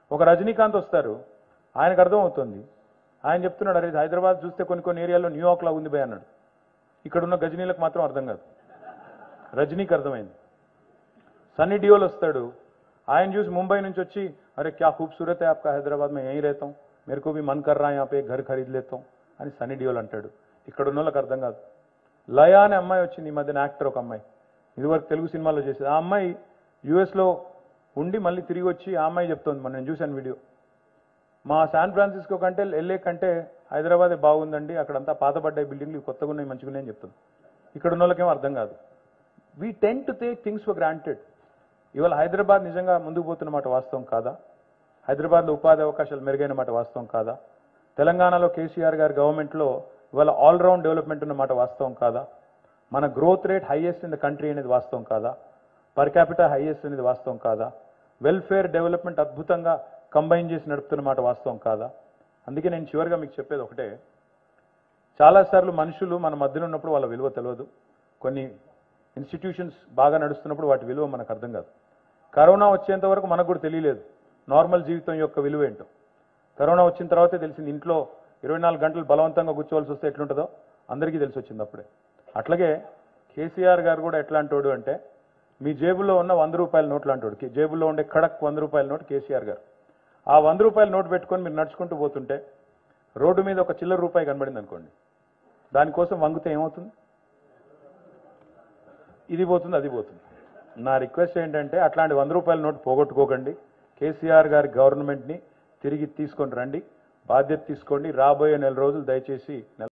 ఒక రజనీకాంత్ వస్తారు, ఆయనకు అర్థమవుతుంది. ఆయన చెప్తున్నాడు, అరే హైదరాబాద్ చూస్తే కొన్ని ఏరియాలో న్యూయార్క్ లా ఉంది భయ్ అన్నాడు. ఇక్కడ ఉన్న గజనీలకు మాత్రం అర్థం కాదు, రజనీకి అర్థమైంది. సన్నీ డియోల్ వస్తాడు, ఆయన చూసి ముంబై నుంచి వచ్చి అరే క్యా खूबसूरत है आपका हैदराबाद में यहीं रहता हूँ मेरे को भी मन कर रहा है यहाँ पे घर खरीद लेता हूँ అని సన్నీ డియోల్ అంటాడు. ఇక్కడ ఉన్న వాళ్ళకి అర్థం కాదు. లయ అనే అమ్మాయి వచ్చింది ఈ మధ్యన, యాక్టర్ ఒక అమ్మాయి, ఇదివరకు తెలుగు సినిమాల్లో చేసేది. ఆ అమ్మాయి యూఎస్లో ఉండి మళ్ళీ తిరిగి వచ్చి ఆ అమ్మాయి చెప్తోంది, మనం నేను చూశాను వీడియో, మా శాన్ ఫ్రాన్సిస్కో కంటే ఎల్ఏ కంటే హైదరాబాదే బాగుందండి, అక్కడంతా పాతబడ్డాయి బిల్డింగ్లు, కొత్తగా ఉన్నాయి మంచిగా ఉన్నాయని చెప్తుంది. ఇక్కడ ఉన్న వాళ్ళకేమో అర్థం కాదు. We tend to take things for granted. ఇవాళ హైదరాబాద్ నిజంగా ముందుకు పోతున్న మాట వాస్తవం కాదా? హైదరాబాద్లో ఉపాధి అవకాశాలు మెరుగైన మాట వాస్తవం కాదా? తెలంగాణలో కేసీఆర్ గారి గవర్నమెంట్లో ఇవాళ ఆల్రౌండ్ డెవలప్మెంట్ ఉన్న మాట వాస్తవం కాదా? మన growth rate highest in the country అనేది వాస్తవం కాదా? పర్ క్యాపిటల్ హైయెస్ట్ అనేది వాస్తవం కాదా? వెల్ఫేర్ డెవలప్మెంట్ అద్భుతంగా కంబైన్ చేసి నడుపుతున్న మాట వాస్తవం కాదా? అందుకే నేను చివరిగా మీకు చెప్పేది ఒకటే, చాలాసార్లు మనుషులు మన మధ్యలో ఉన్నప్పుడు వాళ్ళ విలువ తెలియదు, కొన్ని ఇన్స్టిట్యూషన్స్ బాగా నడుస్తున్నప్పుడు వాటి విలువ మనకు అర్థం కాదు. కరోనా వచ్చేంత వరకు మనకు కూడా తెలియలేదు నార్మల్ జీవితం యొక్క విలువ ఏంటో. కరోనా వచ్చిన తర్వాతే తెలిసింది, ఇంట్లో 24 గంటలు బలవంతంగా కూర్చోవలసి వస్తే ఎట్లుంటుందో అందరికీ తెలిసి వచ్చింది అప్పుడే. అట్లాగే కేసీఆర్ గారు కూడా ఎట్లాంటోడు అంటే, మీ జేబులో ఉన్న 100 రూపాయల నోట్లు అంటాడు, జేబులో ఉండే ఖడక్ 100 రూపాయల నోటు కేసీఆర్ గారు. ఆ 100 రూపాయల నోటు పెట్టుకొని మీరు నడుచుకుంటూ పోతుంటే రోడ్డు మీద ఒక చిల్లర రూపాయి కనబడింది అనుకోండి, దానికోసం వంగితే ఏమవుతుంది? ఇది పోతుంది, అది పోతుంది. నా రిక్వెస్ట్ ఏంటంటే అట్లాంటి 100 రూపాయల నోటు పోగొట్టుకోకండి. కేసీఆర్ గారి గవర్నమెంట్ని తిరిగి తీసుకొని రండి, బాధ్యత తీసుకోండి. రాబోయే నెల రోజులు దయచేసి